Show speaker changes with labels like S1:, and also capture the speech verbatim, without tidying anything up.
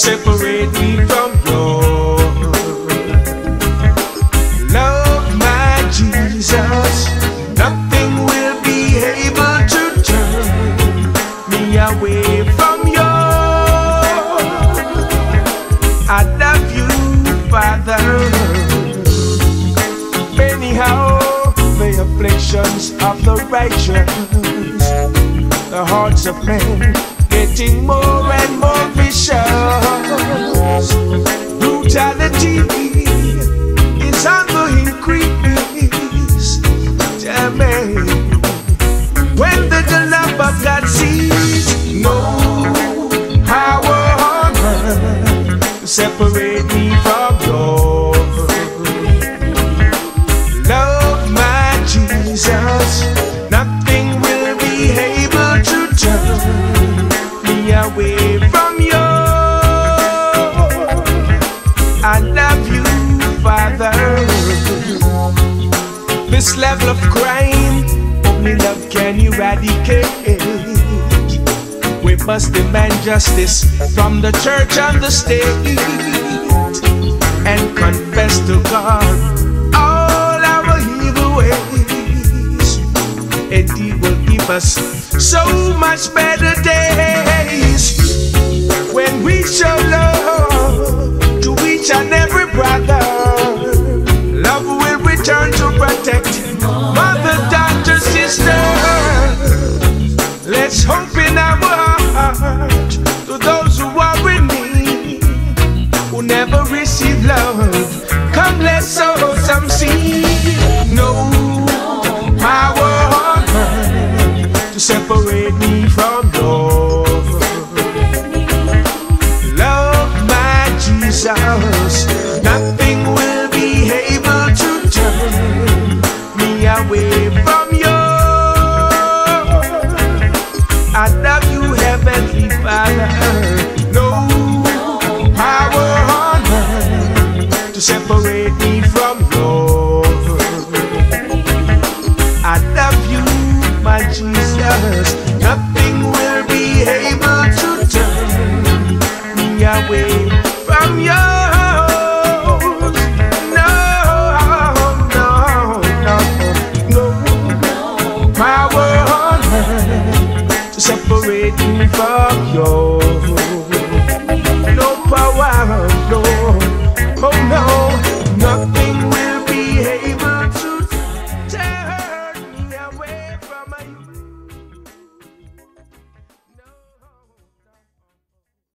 S1: separate me from yours. Love my Jesus, nothing will be able to turn me away from yours. I love you, Father. Anyhow, the afflictions of the righteous, the hearts of men getting more and more vicious. Brutality is on the increase. Damn it. When the love of God sees no power on earth to separate me from yours. Love my Jesus, nothing will be able to turn me away from you. I love you, Father. This level of crime, only love can eradicate. We must demand justice from the church and the state, and confess to God all our evil ways, and He will give us so much better days. When we show love to each and every brother, love will return to protect mother, daughter, sister. Let's hope in our heart to those who are in need, who never receive love. Come, let's sow some seed. No power on earth to separate me from yours. Love my Jesus, nothing will be able to turn me away from you. I love you, Heavenly Father. No power on earth to separate me from yours. I love you, my Jesus. Nothing will be able to turn me away from yours. No, no, no, no power on earth to separate me from yours.